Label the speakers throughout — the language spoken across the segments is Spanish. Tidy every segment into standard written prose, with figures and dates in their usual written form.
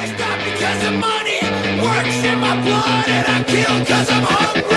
Speaker 1: stop because the money works in my blood, and I kill because I'm hungry.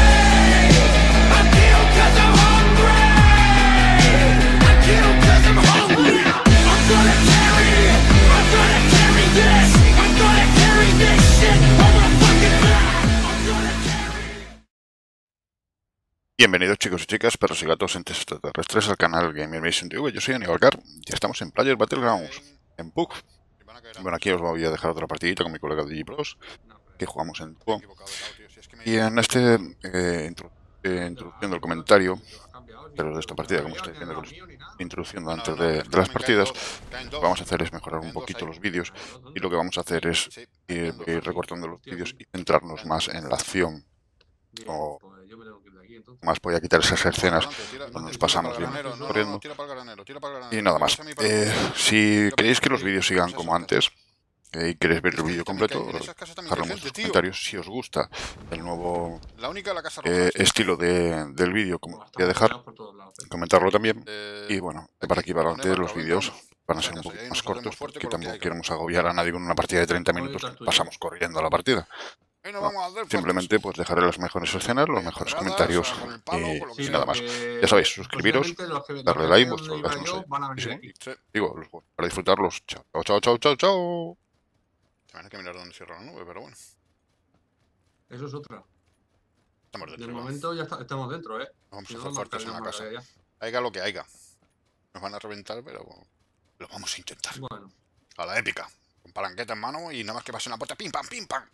Speaker 1: I kill because I'm hungry. I kill because I'm hungry. I'm gonna carry this. I'm gonna carry this shit on my fucking back. I'm gonna carry.
Speaker 2: Bienvenidos chicos y chicas, perros y gatos entes extraterrestres al canal Gamer Mission TV. Yo soy Aníbal Car y estamos en Player Battlegrounds, en PUG. Bueno, aquí os voy a dejar otra partidita con mi colega DigiPros, que jugamos en dúo. Y en este introduciendo el comentario, pero de esta partida, como estáis viendo, introduciendo antes de las partidas, lo que vamos a hacer es mejorar un poquito los vídeos, y lo que vamos a hacer es ir recortando los vídeos y centrarnos más en la acción. O más voy a quitar esas escenas donde nos pasamos bien corriendo. Y nada más. Si queréis que los vídeos sigan como antes y queréis ver el vídeo completo, dejadlo en los comentarios. Si os gusta el nuevo estilo del vídeo, como voy a dejar, comentarlo también. Y bueno, de para aquí para adelante los vídeos van a ser un poquito más cortos, porque tampoco queremos agobiar a nadie con una partida de 30 minutos. Pasamos corriendo a la partida. No, simplemente pues dejaré las mejores escenas, los mejores comentarios y nada más. Ya sabéis, suscribiros, darle like, vuestro like no sé. Digo, para disfrutarlos. Chao, chao, chao, chao, chao. Hay que mirar dónde cierra la nube, pero bueno.
Speaker 3: Eso es otra.
Speaker 2: Estamos dentro.
Speaker 3: De momento ya estamos dentro,
Speaker 2: Vamos a dejar fuertes en la casa. Haiga lo que haiga. Nos van a reventar, pero lo vamos a intentar.
Speaker 3: Bueno.
Speaker 2: A la épica. Con palanqueta en mano y nada más que pase una puerta, pim pam, pim pam.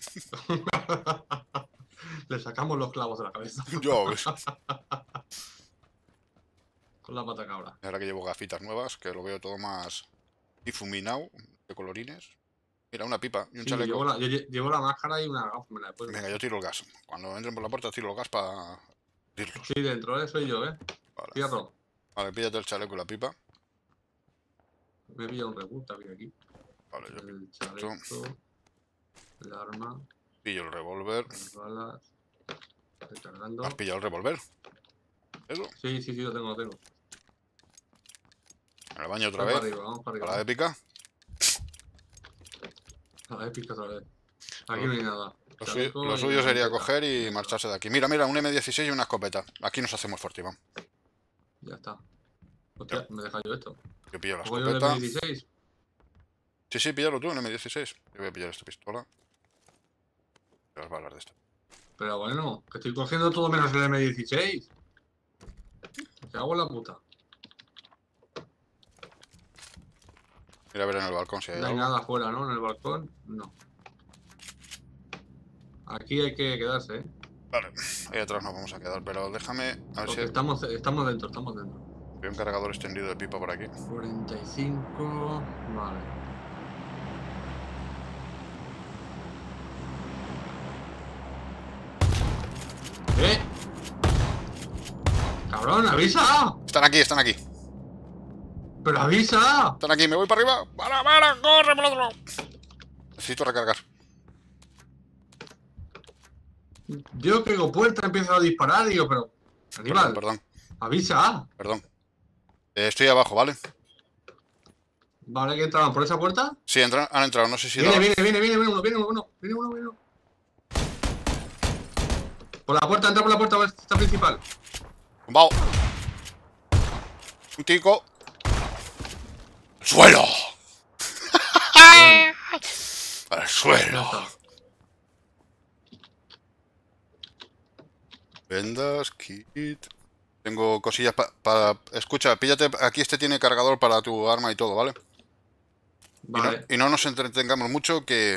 Speaker 3: Le sacamos los clavos de la cabeza.
Speaker 2: Yo, ¿ves?
Speaker 3: Con la pata cabra.
Speaker 2: Ahora que llevo gafitas nuevas, que lo veo todo más difuminado, de colorines. Mira, una pipa y un chaleco.
Speaker 3: Llevo la máscara y una gafa.
Speaker 2: Venga, yo tiro el gas. Cuando entren por la puerta, tiro el gas para tirarlos.
Speaker 3: Sí, dentro, soy yo,
Speaker 2: Vale.
Speaker 3: Cierro.
Speaker 2: Vale, píllate el chaleco y la pipa.
Speaker 3: Me he pillado un reboot también aquí.
Speaker 2: Vale, yo
Speaker 3: El chaleco, el arma,
Speaker 2: pillo el revólver.
Speaker 3: las balas. Estoy cargando.
Speaker 2: ¿Has pillado el revólver? ¿Eso?
Speaker 3: Sí, lo tengo.
Speaker 2: En el baño otra
Speaker 3: Vamos
Speaker 2: vez.
Speaker 3: vamos para arriba.
Speaker 2: A la épica.
Speaker 3: A la épica otra vez. Aquí no hay nada.
Speaker 2: Lo suyo sería coger y marcharse de aquí. Mira, un M16 y una escopeta. Aquí nos hacemos fuerte, Iván.
Speaker 3: Ya está. Hostia, me deja yo esto.
Speaker 2: Yo pillo la
Speaker 3: ¿Cojo yo
Speaker 2: escopeta.
Speaker 3: el M16?
Speaker 2: Sí, píllalo tú, el M16. Yo voy a pillar esta pistola. Y las balas de esta.
Speaker 3: Pero bueno, que estoy cogiendo todo menos el M16. ¿Qué hago en la puta?
Speaker 2: Mira a ver en el balcón si hay
Speaker 3: No hay
Speaker 2: algo.
Speaker 3: nada afuera, ¿no? En el balcón, no. Aquí hay que quedarse,
Speaker 2: Vale, ahí atrás nos vamos a quedar, pero déjame a ver
Speaker 3: Porque
Speaker 2: si
Speaker 3: estamos dentro.
Speaker 2: hay un cargador extendido de pipa por aquí.
Speaker 3: 45... Vale. ¡Eh! ¡Cabrón, avisa!
Speaker 2: Están aquí.
Speaker 3: ¡Pero avisa!
Speaker 2: Están aquí, me voy para arriba. ¡Para! ¡Corre por el otro lado! Necesito recargar.
Speaker 3: Yo que puerta empiezo a disparar, digo, pero... Aníbal,
Speaker 2: Perdón.
Speaker 3: avisa.
Speaker 2: Perdón. Estoy abajo, ¿vale?
Speaker 3: Vale, ¿que entraban por esa puerta?
Speaker 2: Sí, han entrado, no sé si...
Speaker 3: Viene uno. Por la puerta, entra por la puerta esta principal.
Speaker 2: ¡Tumbao! Un tico. ¡Suelo! ¡Al suelo!
Speaker 3: Ya está.
Speaker 2: Vendas, kit... Tengo cosillas para... Escucha, píllate... Aquí tiene cargador para tu arma y todo, ¿vale?
Speaker 3: Vale.
Speaker 2: Y no nos entretengamos mucho, que...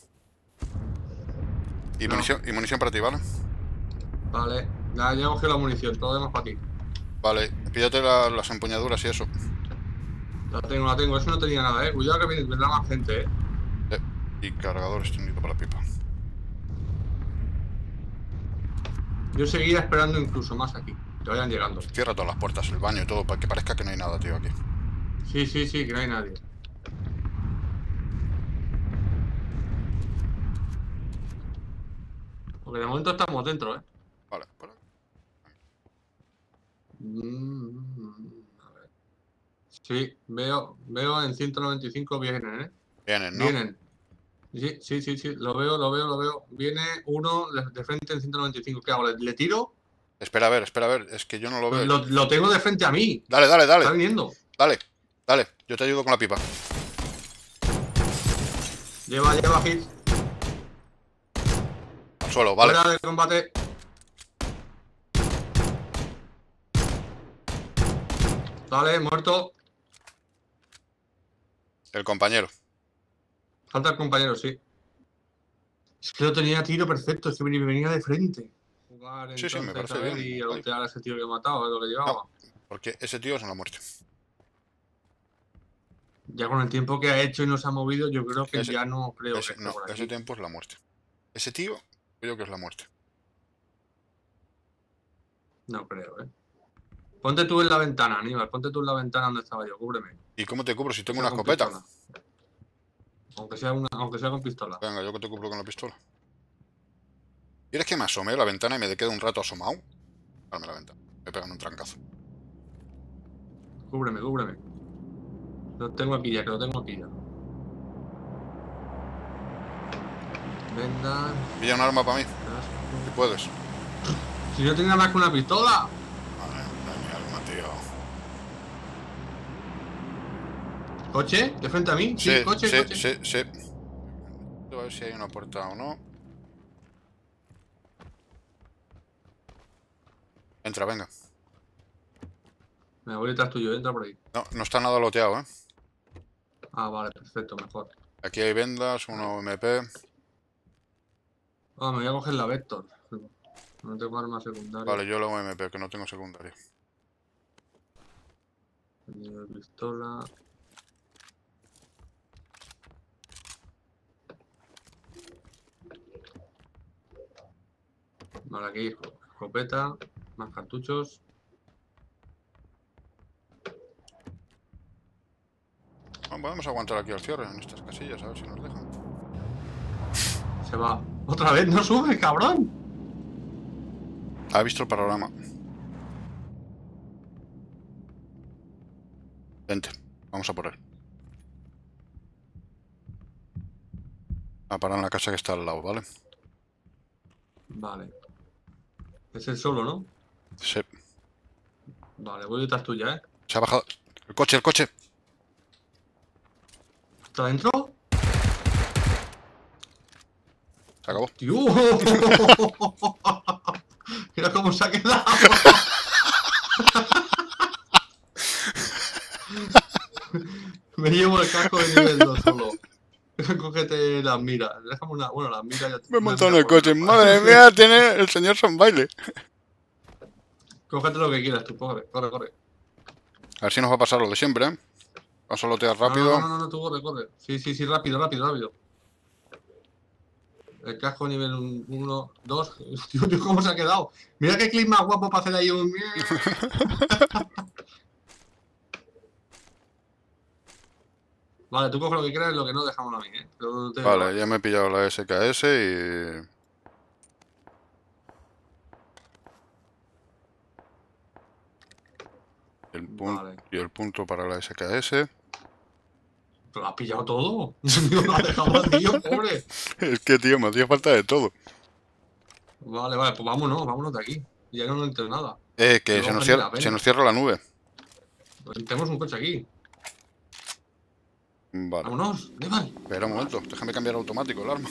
Speaker 2: Y munición para ti, ¿vale?
Speaker 3: Vale. Ya he cogido la munición, todo lo demás para ti.
Speaker 2: Vale, píllate las empuñaduras y eso.
Speaker 3: La tengo. Eso no tenía nada, Cuidado que vendrá más gente,
Speaker 2: Y cargador extendido para la pipa.
Speaker 3: Yo seguiría esperando incluso más aquí. Que vayan llegando.
Speaker 2: Cierra todas las puertas, el baño y todo, para que parezca que no hay nada, tío, aquí.
Speaker 3: Sí, que no hay nadie. Porque de momento estamos dentro,
Speaker 2: Vale, bueno.
Speaker 3: A ver. Sí, veo en 195 vienen,
Speaker 2: Vienen, ¿no?
Speaker 3: Vienen. Sí, lo veo. Viene uno de frente en 195. ¿Qué hago? ¿Le tiro?
Speaker 2: Espera a ver, es que yo no lo
Speaker 3: Pues
Speaker 2: veo.
Speaker 3: lo tengo de frente a mí.
Speaker 2: Dale, dale, dale.
Speaker 3: Está viniendo.
Speaker 2: Dale, dale, yo te ayudo con la pipa.
Speaker 3: Lleva hit.
Speaker 2: Al suelo, vale.
Speaker 3: Fuera de combate. Vale, muerto.
Speaker 2: El compañero.
Speaker 3: Falta el compañero, sí. Es que lo tenía a tiro perfecto, es que me venía de frente. Jugar
Speaker 2: Sí, me
Speaker 3: entonces,
Speaker 2: parece
Speaker 3: a ver,
Speaker 2: bien.
Speaker 3: y golpear a ese tío que he matado, es lo que llevaba.
Speaker 2: No, porque ese tío es una muerte.
Speaker 3: Ya con el tiempo que ha hecho y no se ha movido, yo creo que
Speaker 2: Ese-
Speaker 3: ya no creo que
Speaker 2: Ese,
Speaker 3: esté
Speaker 2: no,
Speaker 3: por
Speaker 2: ese
Speaker 3: aquí.
Speaker 2: tiempo es la muerte. Ese tío, creo que es la muerte.
Speaker 3: No creo, Ponte tú en la ventana, Aníbal. Ponte tú en la ventana donde estaba yo, cúbreme.
Speaker 2: ¿Y cómo te cubro si tengo
Speaker 3: Sea
Speaker 2: una
Speaker 3: con
Speaker 2: escopeta?
Speaker 3: pistola. Aunque sea con pistola.
Speaker 2: Venga, yo que te cubro con la pistola. ¿Quieres que me asome a la ventana y me quede un rato asomado? Dame la ventana. Me pegan un trancazo.
Speaker 3: Cúbreme. Lo tengo aquí ya, Vendas.
Speaker 2: Pilla un arma para mí,
Speaker 3: casco.
Speaker 2: si puedes.
Speaker 3: Si no tenía más que una pistola.
Speaker 2: Vale, no hay mi arma, tío.
Speaker 3: ¿Coche? ¿De frente a mí? Sí, coche.
Speaker 2: Sí. A ver si hay una puerta o no. Entra, venga.
Speaker 3: Me voy detrás tuyo, entra por ahí.
Speaker 2: No, no está nada loteado, ¿eh?
Speaker 3: Ah, vale, perfecto, mejor.
Speaker 2: Aquí hay vendas, uno MP.
Speaker 3: Ah, me voy a coger la Vector. No tengo arma secundaria.
Speaker 2: Vale, yo lo hago MP, que no tengo secundario.
Speaker 3: Pistola. Vale, aquí escopeta, más cartuchos.
Speaker 2: Bueno, podemos aguantar aquí al cierre en estas casillas, a ver si nos dejan.
Speaker 3: Se va. ¡Otra vez! ¡No sube, cabrón!
Speaker 2: Ha visto el panorama. Vente, vamos a por él. A parar en la casa que está al lado, ¿vale?
Speaker 3: Vale. Es el solo, ¿no?
Speaker 2: Sí.
Speaker 3: Vale, voy detrás tuya, ¿eh?
Speaker 2: Se ha bajado. El coche.
Speaker 3: ¿Está dentro?
Speaker 2: Se acabó.
Speaker 3: ¡Tío! Mira cómo se ha quedado. Me llevo el casco de nivel 2 solo. Cógete las miras. Déjame una. Bueno, las miras ya.
Speaker 2: Me he montado en el coche. Madre mía, tiene el señor Son Baile.
Speaker 3: Cógete lo que quieras tú, corre.
Speaker 2: A ver si nos va a pasar lo de siempre, ¿eh? Vamos a lotear rápido.
Speaker 3: No, tú corre. Sí, rápido. El casco nivel 1, 2. Tío, cómo se ha quedado. Mira qué clip más guapo para hacer ahí un. Vale, tú coge lo que quieras y lo que no, dejamos a mí, ¿eh?
Speaker 2: Vale, ya me he pillado la SKS y...
Speaker 3: Vale.
Speaker 2: Y el punto para la SKS.
Speaker 3: ¿Pero lo has pillado todo? Lo has dejado vacío, pobre.
Speaker 2: Es que, tío, me hacía falta de todo.
Speaker 3: Vale, pues vámonos de aquí. Ya no entres nada.
Speaker 2: Que
Speaker 3: No
Speaker 2: se nos,
Speaker 3: vale la pena.
Speaker 2: se nos cierra la nube.
Speaker 3: Pues tenemos un coche aquí.
Speaker 2: Vale.
Speaker 3: Vámonos, Aníbal.
Speaker 2: Espera un momento, déjame cambiar automático el arma.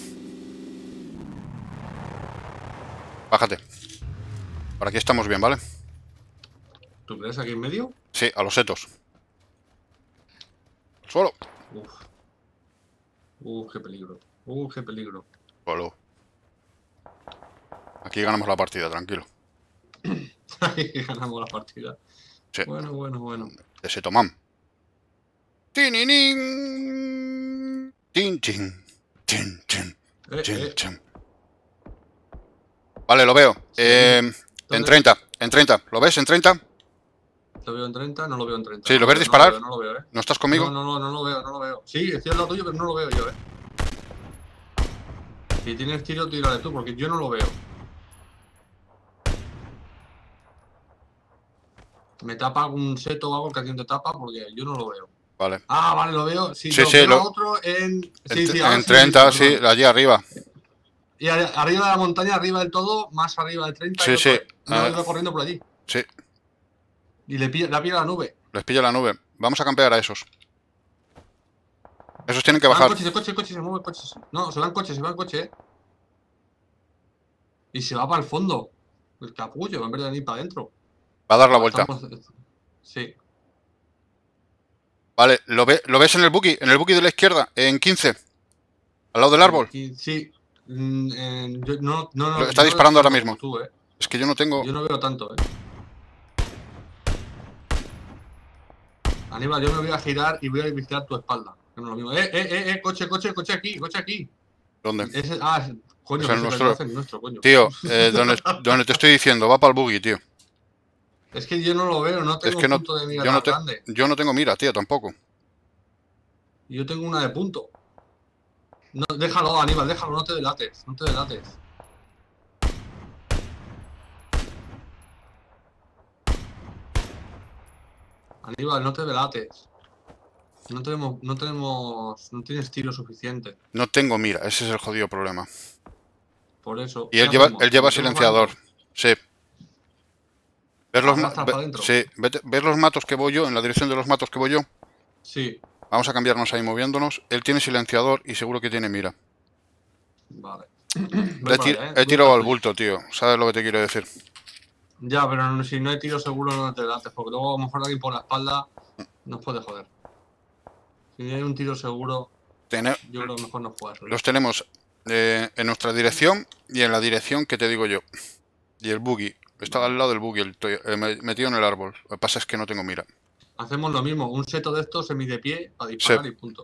Speaker 2: Bájate. Por aquí estamos bien, ¿vale?
Speaker 3: ¿Tú crees aquí en medio?
Speaker 2: Sí, a los setos. Al suelo.
Speaker 3: Qué peligro.
Speaker 2: Suelo. Aquí ganamos la partida, tranquilo.
Speaker 3: Ganamos la partida.
Speaker 2: Sí.
Speaker 3: Bueno.
Speaker 2: De Setomam. ¡Tininín! ¡Tin, chin! ¡Chin, chin! ¡Chin, chin! Vale, lo veo. En 30. ¿Lo ves en 30?
Speaker 3: Lo veo en 30, no lo veo en 30.
Speaker 2: Sí, ¿lo ves disparar?
Speaker 3: No lo veo, ¿eh?
Speaker 2: ¿No estás conmigo?
Speaker 3: No lo veo. Sí, estoy al lado tuyo, pero no lo veo yo, ¿eh? Si tienes tiro, tírale tú, porque yo no lo veo. Me tapa algún seto o algo que alguien te tapa, porque yo no lo veo.
Speaker 2: Vale.
Speaker 3: Ah, vale, lo veo. Sí,
Speaker 2: Sí,
Speaker 3: lo
Speaker 2: sí,
Speaker 3: veo
Speaker 2: lo-
Speaker 3: a otro en... Sí,
Speaker 2: En,
Speaker 3: sí, ahora
Speaker 2: en
Speaker 3: sí,
Speaker 2: 30,
Speaker 3: sí,
Speaker 2: sí,
Speaker 3: perdón.
Speaker 2: allí arriba.
Speaker 3: Y arriba de la montaña, arriba del todo, más arriba de 30 hay
Speaker 2: Sí,
Speaker 3: otro,
Speaker 2: sí.
Speaker 3: ¿eh? Iba corriendo por allí.
Speaker 2: Sí,
Speaker 3: Y le pilla la nube.
Speaker 2: les pilla la nube. Vamos a campear a esos. Esos tienen que
Speaker 3: Van
Speaker 2: bajar.
Speaker 3: coches, el coche, se mueve el coche. No, se va en coche, ¿eh? Y se va para el fondo. El capullo, en vez de venir para adentro.
Speaker 2: Va a dar la
Speaker 3: Vale,
Speaker 2: vuelta.
Speaker 3: Sí.
Speaker 2: Vale, ¿lo ves en el buggy? En el buggy de la izquierda, en 15. Al lado del árbol.
Speaker 3: Sí. No
Speaker 2: Está
Speaker 3: no veo
Speaker 2: disparando ahora
Speaker 3: tanto
Speaker 2: mismo.
Speaker 3: como tú, ¿eh?
Speaker 2: Es que yo no tengo...
Speaker 3: Yo no veo tanto, ¿eh? Aníbal, yo me voy a girar y voy a vigilar tu espalda. Que no es lo mismo. Coche aquí.
Speaker 2: ¿Dónde?
Speaker 3: Coño,
Speaker 2: Es
Speaker 3: que
Speaker 2: el
Speaker 3: se
Speaker 2: nuestro.
Speaker 3: retrasa el nuestro, coño.
Speaker 2: Tío, donde te estoy diciendo, va para el buggy, tío.
Speaker 3: Es que yo no lo veo, no
Speaker 2: Es
Speaker 3: tengo
Speaker 2: que
Speaker 3: un
Speaker 2: no,
Speaker 3: punto de mira
Speaker 2: yo
Speaker 3: tan
Speaker 2: no,
Speaker 3: grande.
Speaker 2: yo no tengo mira, tío, tampoco.
Speaker 3: Y yo tengo una de punto. No, déjalo, Aníbal, déjalo, no te delates. Aníbal, no te delates. No tienes tiro suficiente.
Speaker 2: No tengo mira, ese es el jodido problema.
Speaker 3: Por eso.
Speaker 2: Y
Speaker 3: ¿qué
Speaker 2: él lleva
Speaker 3: hacemos?
Speaker 2: silenciador. Sí. ¿Ves
Speaker 3: ¿Arrastras para adentro?
Speaker 2: sí, ¿ves los matos que voy yo? En la dirección de los matos que voy yo.
Speaker 3: Sí.
Speaker 2: Vamos a cambiarnos ahí moviéndonos. Él tiene silenciador y seguro que tiene mira.
Speaker 3: Vale.
Speaker 2: He tirado al bulto, tío. ¿Sabes lo que te quiero decir?
Speaker 3: Ya, pero si no hay tiro seguro no te delates, porque luego a lo mejor alguien por la espalda nos puede joder. Si hay un tiro seguro, yo creo que mejor no juegas.
Speaker 2: Los tenemos en nuestra dirección y en la dirección que te digo yo. Y el buggy. Estaba al lado del buggy, metido en el árbol. Lo que pasa es que no tengo mira.
Speaker 3: Hacemos lo mismo, un seto de estos semi de pie para disparar y punto.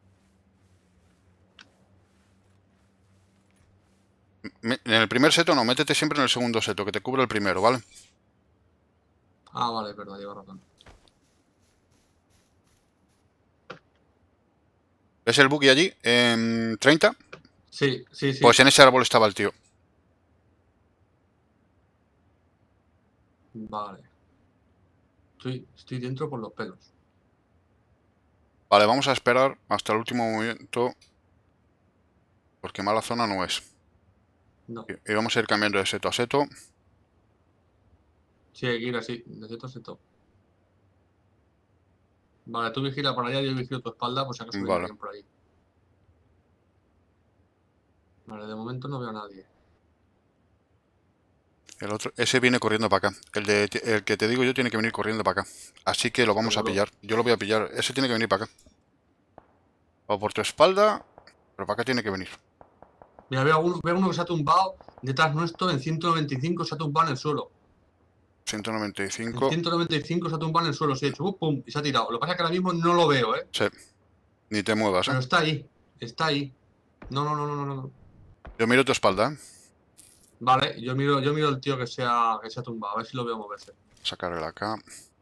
Speaker 2: En el primer seto no, métete siempre en el segundo seto, que te cubra el primero, ¿vale?
Speaker 3: Ah, vale, es verdad, lleva razón.
Speaker 2: ¿Ves el buggy allí? En 30.
Speaker 3: Sí.
Speaker 2: Pues en ese árbol estaba el tío.
Speaker 3: Vale. Estoy dentro por los pelos.
Speaker 2: Vale, vamos a esperar hasta el último momento. Porque mala zona no es.
Speaker 3: No.
Speaker 2: Y vamos a ir cambiando de seto a seto.
Speaker 3: Sí, hay que ir así, de seto a seto. Vale, tú vigila por allá, yo vigilo tu espalda, pues acaso viene alguien por ahí. Vale, de momento no veo a nadie.
Speaker 2: El otro, ese viene corriendo para acá. El que te digo yo tiene que venir corriendo para acá. Así que lo vamos a pillar. Yo lo voy a pillar. Ese tiene que venir para acá. O por tu espalda, pero para acá tiene que venir.
Speaker 3: Mira, veo uno que se ha tumbado detrás nuestro en 195, se ha tumbado en el suelo.
Speaker 2: 195.
Speaker 3: En 195 se ha tumbado en el suelo, se ha hecho pum, y se ha tirado. Lo que pasa es que ahora mismo no lo veo, ¿eh?
Speaker 2: Sí. Ni te muevas,
Speaker 3: Pero
Speaker 2: ¿eh?
Speaker 3: está ahí. No.
Speaker 2: Yo miro tu espalda, ¿eh?
Speaker 3: Vale, yo miro el tío que se ha tumbado, a ver si lo veo moverse.
Speaker 2: Sacarle acá.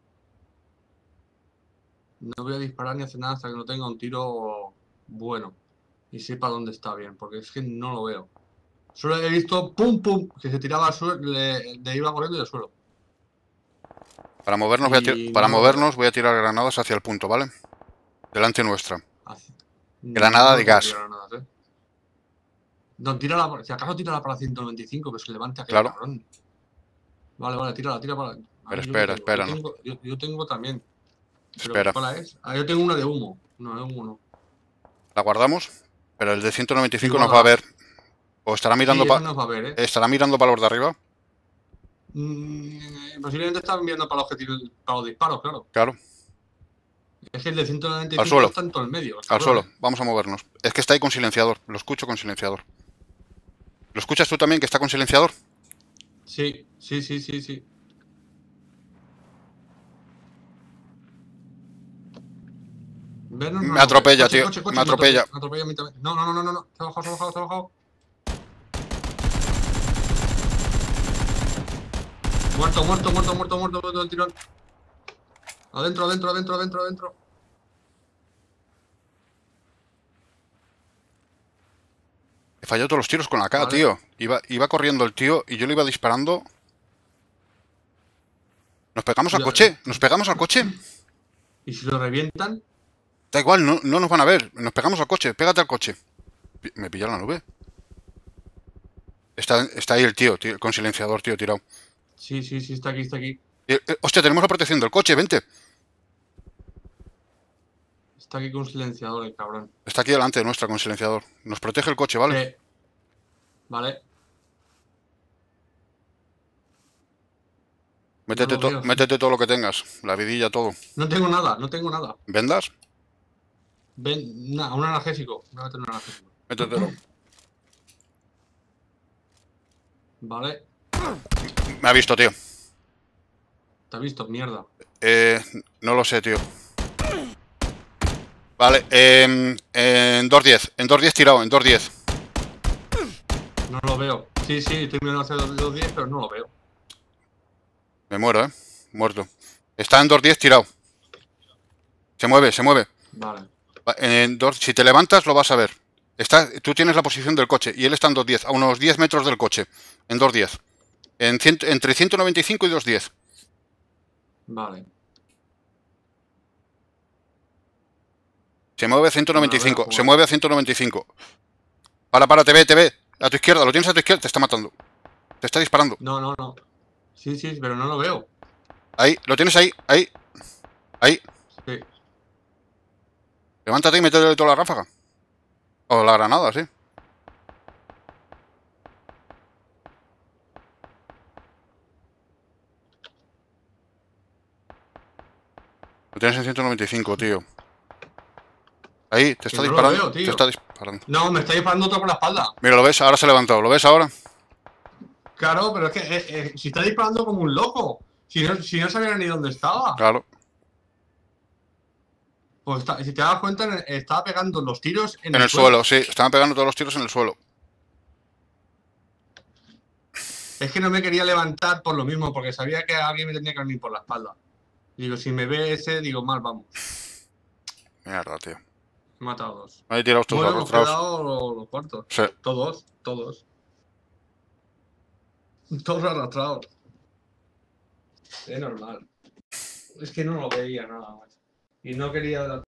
Speaker 3: No voy a disparar ni hacer nada hasta que no tenga un tiro bueno. Y sepa dónde está bien, porque es que no lo veo. Solo he visto pum, que se tiraba al suelo, le iba corriendo del suelo.
Speaker 2: Para movernos, voy a tirar granadas hacia el punto, ¿vale? Delante nuestra. Granada de gas.
Speaker 3: Granadas, ¿eh? No, tírala, si acaso tírala para 195, que se levante aquel
Speaker 2: Claro.
Speaker 3: cabrón. Vale, tira para...
Speaker 2: Pero espera, no.
Speaker 3: Yo tengo también.
Speaker 2: Espera.
Speaker 3: ¿Cuál es? Ah, yo tengo una de humo. No, de humo no.
Speaker 2: La guardamos, pero el de 195
Speaker 3: Sí,
Speaker 2: nos va a ver. O estará mirando
Speaker 3: sí, nos va a ver, ¿eh?
Speaker 2: ¿Estará mirando para los de arriba?
Speaker 3: Posiblemente está mirando para los disparos, claro.
Speaker 2: Claro.
Speaker 3: Es que el de 195
Speaker 2: Al suelo.
Speaker 3: está en todo el medio.
Speaker 2: Al suelo. Vamos a movernos. Es que está ahí con silenciador. Lo escucho con silenciador. ¿Lo escuchas tú también que está con silenciador?
Speaker 3: Sí.
Speaker 2: Me atropella, tío. Me atropella.
Speaker 3: Me atropella a mí también. No. Se ha bajado. Muerto el tirón. Adentro.
Speaker 2: He fallado todos los tiros con la K,
Speaker 3: Vale.
Speaker 2: tío. Iba corriendo el tío y yo le iba disparando. ¿Nos pegamos al coche? ¿Nos pegamos al coche?
Speaker 3: ¿Y si lo revientan?
Speaker 2: Da igual, no nos van a ver. Nos pegamos al coche, pégate al coche. Me pilla la nube. Está ahí el tío, con silenciador, tío, tirado.
Speaker 3: Sí, está aquí, está aquí.
Speaker 2: Hostia, tenemos la protección del coche, vente.
Speaker 3: Está aquí con silenciador, el cabrón.
Speaker 2: Está aquí delante de nuestra con silenciador. Nos protege el coche, ¿vale?
Speaker 3: Sí. Vale.
Speaker 2: Métete,
Speaker 3: No lo veo.
Speaker 2: métete todo lo que tengas. La vidilla, todo.
Speaker 3: No tengo nada, no tengo nada.
Speaker 2: ¿Vendas?
Speaker 3: Ven, un analgésico. Voy a meter un analgésico.
Speaker 2: Métetelo.
Speaker 3: Vale.
Speaker 2: Me ha visto, tío.
Speaker 3: ¿Te has visto? Mierda.
Speaker 2: No lo sé, tío. Vale, en 2.10. En 2.10 tirado, en 2.10.
Speaker 3: No lo veo. Sí, estoy mirando hacia 210, pero no lo veo.
Speaker 2: Me muero, muerto. Está en 2.10 tirado. Se mueve, se mueve.
Speaker 3: Vale.
Speaker 2: Si te levantas lo vas a ver. Tú tienes la posición del coche y él está en 2.10, a unos 10 metros del coche. En 2.10. Entre 195 y 2.10.
Speaker 3: Vale.
Speaker 2: Se mueve a 195,
Speaker 3: Bueno,
Speaker 2: se mueve a 195. Para, te ve. A tu izquierda, lo tienes a tu izquierda, te está matando. Te está disparando.
Speaker 3: No. Sí, pero no lo veo.
Speaker 2: Ahí, lo tienes ahí. Ahí.
Speaker 3: Sí.
Speaker 2: Levántate y métele toda la ráfaga. O la granada, sí. Lo tienes en 195, tío. Ahí, te está
Speaker 3: no lo
Speaker 2: disparando.
Speaker 3: veo, tío.
Speaker 2: Te está disparando.
Speaker 3: No, me está disparando otro por la espalda.
Speaker 2: Mira, ¿lo ves? Ahora se ha levantado. ¿Lo ves ahora?
Speaker 3: Claro, pero es que si está disparando como un loco. Si no sabía ni dónde estaba.
Speaker 2: Claro.
Speaker 3: Pues si te das cuenta, estaba pegando los tiros
Speaker 2: En el suelo, sí. Estaban pegando todos los tiros en el suelo.
Speaker 3: Es que no me quería levantar por lo mismo, porque sabía que alguien me tenía que venir por la espalda. Digo, si me ve ese, digo, mal, vamos.
Speaker 2: Mierda, tío.
Speaker 3: He matado dos.
Speaker 2: Ahí tirados todos
Speaker 3: Bueno, hemos
Speaker 2: arrastrados.
Speaker 3: quedado los cuartos.
Speaker 2: Sí.
Speaker 3: Todos. Todos arrastrados. Es normal. Es que no lo veía nada más. Y no quería